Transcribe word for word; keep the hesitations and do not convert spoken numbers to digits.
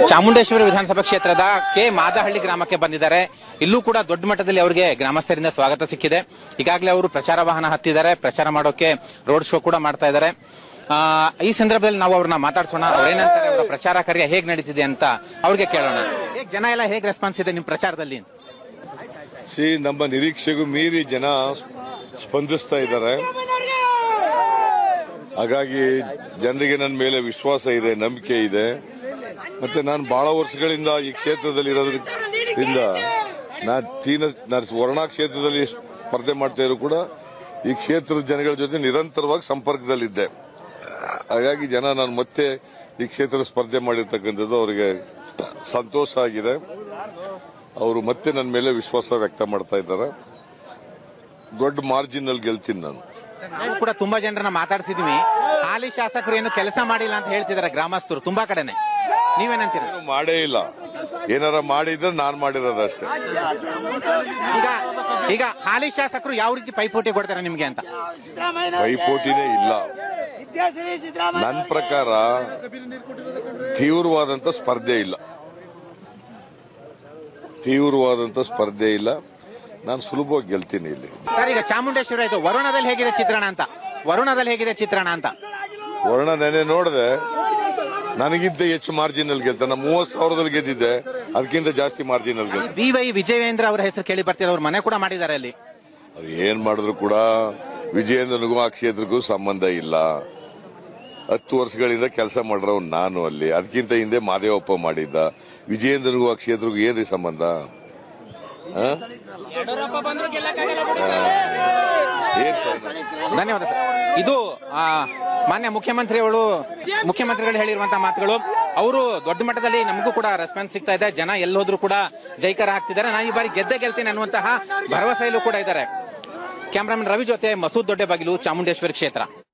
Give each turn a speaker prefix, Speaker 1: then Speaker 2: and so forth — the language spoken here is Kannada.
Speaker 1: ಚಾಮುಂಡೇಶ್ವರಿ ವಿಧಾನಸಭಾ ಕ್ಷೇತ್ರದ ಕೆ ಮಾದಹಳ್ಳಿ ಗ್ರಾಮಕ್ಕೆ ಬಂದಿದ್ದಾರೆ. ಇಲ್ಲೂ ಕೂಡ ದೊಡ್ಡ ಮಟ್ಟದಲ್ಲಿ ಅವರಿಗೆ ಗ್ರಾಮಸ್ಥರಿಂದ ಸ್ವಾಗತ ಸಿಕ್ಕಿದೆ. ಈಗಾಗಲೇ ಅವರು ಪ್ರಚಾರ ವಾಹನ ಹತ್ತಿದ್ದಾರೆ, ಪ್ರಚಾರ ಮಾಡೋಕೆ ರೋಡ್ ಶೋ ಕೂಡ ಮಾಡ್ತಾ ಇದ್ದಾರೆ. ಈ ಸಂದರ್ಭದಲ್ಲಿ ನಾವು ಅವ್ರನ್ನ ಮಾತಾಡ್ಸೋಣ. ಅವ್ರೇನಂತಾರೆ, ಅವರ ಪ್ರಚಾರ ಕಾರ್ಯ ಹೇಗ್ ನಡೀತಿದೆ ಅಂತ ಅವ್ರಿಗೆ ಕೇಳೋಣ. ಹೇಗ್ ಜನ ಎಲ್ಲ ಹೇಗ್ ರೆಸ್ಪಾನ್ಸ್ ಇದೆ ನಿಮ್ ಪ್ರಚಾರದಲ್ಲಿ?
Speaker 2: ಸಿ ನಮ್ಮ ನಿರೀಕ್ಷೆಗೂ ಮೀರಿ ಜನ ಸ್ಪಂದಿಸ್ತಾ ಇದ್ದಾರೆ. ಹಾಗಾಗಿ ಜನರಿಗೆ ನನ್ನ ಮೇಲೆ ವಿಶ್ವಾಸ ಇದೆ, ನಂಬಿಕೆ ಇದೆ. ಮತ್ತೆ ನಾನು ಬಹಳ ವರ್ಷಗಳಿಂದ ಈ ಕ್ಷೇತ್ರದಲ್ಲಿ ಇರೋದ್ರಿಂದ ನಾನು ತೀನ ವರ್ಣಾ ಕ್ಷೇತ್ರದಲ್ಲಿ ಸ್ಪರ್ಧೆ ಮಾಡ್ತಾ ಇದ್ರು ಕೂಡ ಈ ಕ್ಷೇತ್ರದ ಜನಗಳ ಜೊತೆ ನಿರಂತರವಾಗಿ ಸಂಪರ್ಕದಲ್ಲಿದ್ದೆ. ಹಾಗಾಗಿ ಜನ ನಾನು ಮತ್ತೆ ಈ ಕ್ಷೇತ್ರ ಸ್ಪರ್ಧೆ ಮಾಡಿರ್ತಕ್ಕಂಥದ್ದು ಅವರಿಗೆ ಸಂತೋಷ ಆಗಿದೆ. ಅವರು ಮತ್ತೆ ನನ್ನ ಮೇಲೆ ವಿಶ್ವಾಸ ವ್ಯಕ್ತ ಮಾಡ್ತಾ ಇದ್ದಾರೆ. ದೊಡ್ಡ ಮಾರ್ಜಿನ್ ಅಲ್ಲಿ ಗೆಲ್ತೀನಿ ನಾನು.
Speaker 1: ನಾವು ಕೂಡ ತುಂಬಾ ಜನರನ್ನ ಮಾತಾಡ್ಸಿದ್ವಿ. ಹಾಲಿ ಶಾಸಕರು ಏನು ಕೆಲಸ ಮಾಡಿಲ್ಲ ಅಂತ ಹೇಳ್ತಿದ್ದಾರೆ ಗ್ರಾಮಸ್ಥರು ತುಂಬಾ ಕಡೆನೆ. ನೀವೇನಂತೀರ?
Speaker 2: ಮಾಡೇ ಇಲ್ಲ. ಏನಾರ ಮಾಡಿದ್ರೆ ನಾನ್ ಮಾಡಿರೋದಷ್ಟೇ.
Speaker 1: ಈಗ ಈಗ ಹಾಲಿ ಶಾಸಕರು ಯಾವ ರೀತಿ ಪೈಪೋಟಿ ಕೊಡ್ತಾರೆ ನಿಮ್ಗೆ ಅಂತ?
Speaker 2: ಪೈಪೋಟಿನೇ ಇಲ್ಲ. ನನ್ನ ಪ್ರಕಾರ ತೀವ್ರವಾದಂತ ಸ್ಪರ್ಧೆ ಇಲ್ಲ ತೀವ್ರವಾದಂತ ಸ್ಪರ್ಧೆ ಇಲ್ಲ ನಾನು ಸುಲಭವಾಗಿ ಗೆಲ್ತೀನಿ ಇಲ್ಲಿ.
Speaker 1: ಸರ್, ಈಗ ಚಾಮುಂಡೇಶ್ವರಿ ಆಯ್ತು, ವರುಣದಲ್ಲಿ ಹೇಗಿದೆ ಚಿತ್ರಣ ಅಂತ? ವರುಣದಲ್ಲಿ ಹೇಗಿದೆ ಚಿತ್ರಣ ಅಂತ?
Speaker 2: ವರುಣ ನೆನೆ ನೋಡಿದೆ, ನನಗಿಂತ ಹೆಚ್ಚು ಮಾರ್ಜಿನ್ ಅಲ್ಲಿ ಗೆಲ್ತಾನೆ. ನಾನು ಮೂವತ್ ಸಾವಿರದಲ್ಲಿ ಗೆದ್ದಿದ್ದೆ, ಅದಕ್ಕಿಂತ ಜಾಸ್ತಿ ಮಾರ್ಜಿನ್ ಅಲ್ಲಿ ಗೆದ್ದೆ.
Speaker 1: ಬಿ ವೈ ವಿಜಯೇಂದ್ರ ಅವರ ಹೆಸರು ಕೇಳಿ ಬರ್ತಿದೆ. ಅವ್ರ ಮನೆ ಕೂಡ ಮಾಡಿದ್ದಾರೆ ಅಲ್ಲಿ.
Speaker 2: ಅವ್ರು ಏನ್ ಮಾಡಿದ್ರು ಕೂಡ ವಿಜಯೇಂದ್ರನಿಗೂ ಆ ಕ್ಷೇತ್ರಕ್ಕೂ ಸಂಬಂಧ ಇಲ್ಲ. ಹತ್ತು ವರ್ಷಗಳಿಂದ ಕೆಲಸ ಮಾಡಿರೋ ನಾನು ಅಲ್ಲಿ. ಅದಕ್ಕಿಂತ ಹಿಂದೆ ಮಾದೇವಪ್ಪ ಮಾಡಿದ್ದ. ವಿಜಯೇಂದ್ರನಿಗೂ ಆ ಕ್ಷೇತ್ರಕ್ಕೂ ಏನ್ರಿ ಸಂಬಂಧ?
Speaker 1: ಧನ್ಯವಾದ ಸರ್. ಇದು ಮಾನ್ಯ ಮುಖ್ಯಮಂತ್ರಿಗಳು ಮುಖ್ಯಮಂತ್ರಿಗಳು ಹೇಳಿರುವಂತಹ ಮಾತುಗಳು. ಅವರು ದೊಡ್ಡ ಮಟ್ಟದಲ್ಲಿ ನಮಗೂ ಕೂಡ ರೆಸ್ಪಾನ್ಸ್ ಸಿಗ್ತಾ ಇದೆ. ಜನ ಎಲ್ಲೋದ್ರೂ ಕೂಡ ಜೈಕಾರ ಹಾಕ್ತಿದ್ದಾರೆ. ನಾನು ಈ ಬಾರಿ ಗೆದ್ದೆ ಗೆಲ್ತೀನಿ ಅನ್ನುವಂತಹ ಭರವಸೆಯಲ್ಲೂ ಕೂಡ ಇದ್ದಾರೆ. ಕ್ಯಾಮರಾಮನ್ ರವಿ ಜೊತೆ ಮಸೂದ್ ದೊಡ್ಡಬಾಗಿಲು, ಚಾಮುಂಡೇಶ್ವರಿ ಕ್ಷೇತ್ರ.